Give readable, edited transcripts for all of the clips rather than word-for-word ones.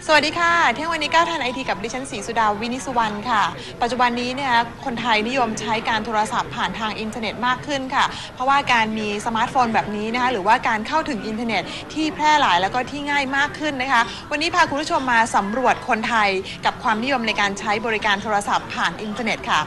สวัสดีค่ะเที่ยงวันนี้9 ทันไอทีกับดิฉันศรีสุดาวินิสุวรรณค่ะปัจจุบันนี้เนี่ยคนไทยนิยมใช้การโทรศัพท์ผ่านทางอินเทอร์เน็ตมากขึ้นค่ะเพราะว่าการมีสมาร์ทโฟนแบบนี้นะคะหรือว่าการเข้าถึงอินเทอร์เน็ตที่แพร่หลายแล้วก็ที่ง่ายมากขึ้นนะคะวันนี้พาคุณผู้ชมมาสำรวจคนไทยกับความนิยมในการใช้บริการโทรศัพท์ผ่านอินเทอร์เน็ตค่ะ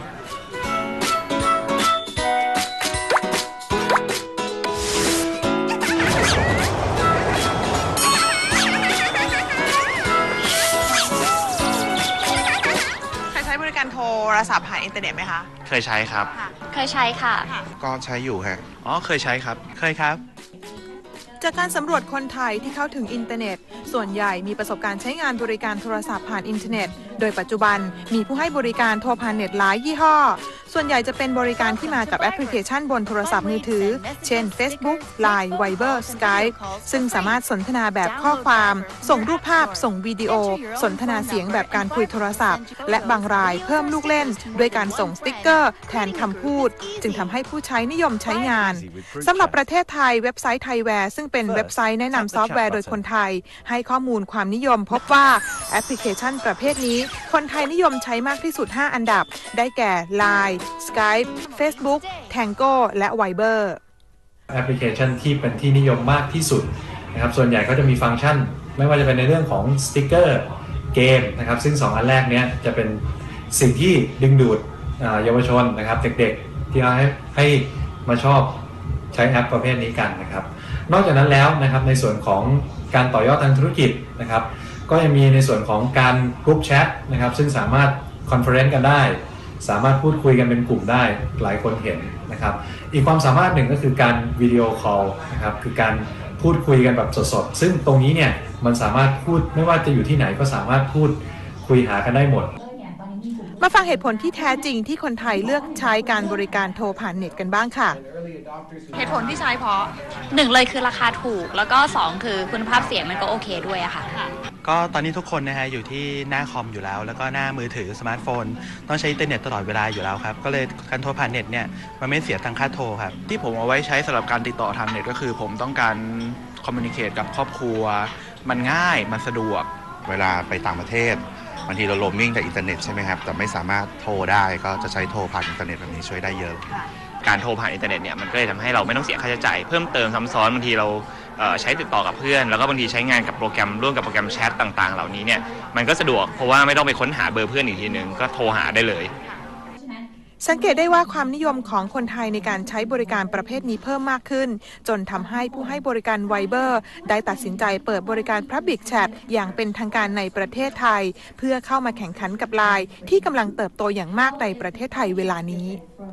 บริการโทรศัพท์ผ่านอินเทอร์เน็ตไหมคะเคยใช้ครับเคยใช้ค่ะก็ใช้อยู่ฮะเคยใช้ครับเคยครับจากการสำรวจคนไทยที่เข้าถึงอินเทอร์เน็ตส่วนใหญ่มีประสบการณ์ใช้งานบริการโทรศัพท์ผ่านอินเทอร์เน็ตโดยปัจจุบันมีผู้ให้บริการโทรผ่านเน็ตหลายยี่ห้อส่วนใหญ่จะเป็นบริการที่มากับแอปพลิเคชันบนโทรศัพท์มือถือเช่น Facebook Line Viber Skype ซึ่งสามารถสนทนาแบบข้อความส่งรูปภาพส่งวิดีโอสนทนาเสียงแบบการคุยโทรศัพท์และบางรายเพิ่มลูกเล่นด้วยการส่งสติ๊กเกอร์แทนคำพูดจึงทำให้ผู้ใช้นิยมใช้งานสำหรับประเทศไทยเว็บไซต์ไทยแวร์ซึ่งเป็นเว็บไซต์แนะนำซอฟต์แวร์โดยคนไทยให้ข้อมูลความนิยมพบว่าแอปพลิเคชันประเภทนี้คนไทยนิยมใช้มากที่สุด5อันดับได้แก่ Line Skype Facebook Tango และ Viber แอปพลิเคชันที่เป็นที่นิยมมากที่สุดนะครับส่วนใหญ่ก็จะมีฟังก์ชันไม่ว่าจะเป็นในเรื่องของสติ๊กเกอร์เกมนะครับซึ่ง2อันแรกเนี้ยจะเป็นสิ่งที่ดึงดูดเยาวชนนะครับเด็กๆที่ให้มาชอบใช้แอปประเภทนี้กันนะครับนอกจากนั้นแล้วนะครับในส่วนของการต่อยอดทางธุรกิจนะครับก็ยังมีในส่วนของการกรุ๊ปแชทนะครับซึ่งสามารถคอนเฟอเรนซ์กันได้สามารถพูดคุยกันเป็นกลุ่มได้หลายคนเห็นนะครับอีกความสามารถหนึ่งก็คือการวิดีโอคอลนะครับคือการพูดคุยกันแบบสดๆซึ่งตรงนี้เนี่ยมันสามารถพูดไม่ว่าจะอยู่ที่ไหนก็สามารถพูดคุยหากันได้หมดมาฟังเหตุผลที่แท้จริงที่คนไทยเลือกใช้การบริการโทรผ่านเน็ตกันบ้างค่ะเหตุผลที่ใช้เพราะ 1เลยคือราคาถูกแล้วก็2คือคุณภาพเสียงมันก็โอเคด้วยอะค่ะก็ตอนนี้ทุกคนนะฮะอยู่ที่หน้าคอมอยู่แล้วแล้วก็หน้ามือถือสมาร์ทโฟนต้องใช้อินเทอร์เน็ตตลอดเวลาอยู่แล้วครับก็เลยการโทรผ่านเน็ตเนี่ยมันไม่เสียตังค่าโทรครับที่ผมเอาไว้ใช้สำหรับการติดต่อทางเน็ตก็คือผมต้องการคอมมิวนิเคตกับครอบครัวมันง่ายมันสะดวกเวลาไปต่างประเทศบางทีเราโรมมิ่งจากอินเทอร์เน็ตใช่ไหมครับแต่ไม่สามารถโทรได้ก็จะใช้โทรผ่านอินเทอร์เน็ตแบบนี้ช่วยได้เยอะการโทรผ่านอินเทอร์เน็ตเนี่ยมันก็เลยทำให้เราไม่ต้องเสียค่าใช้จ่ายเพิ่มเติมซ้ำซ้อนบางทีเราใช้ติดต่อกับเพื่อนแล้วก็บางทีใช้งานกับโปรแกรมร่วมกับโปรแกรมแชทต่างๆเหล่านี้เนี่ยมันก็สะดวกเพราะว่าไม่ต้องไปค้นหาเบอร์เพื่อนอีกทีนึงก็โทรหาได้เลยสังเกตได้ว่าความนิยมของคนไทยในการใช้บริการประเภทนี้เพิ่มมากขึ้นจนทำให้ผู้ให้บริการ Viber ได้ตัดสินใจเปิดบริการ Public Chat อย่างเป็นทางการในประเทศไทยเพื่อเข้ามาแข่งขันกับ LINE ที่กำลังเติบโตอย่างมากในประเทศไทยเวลานี้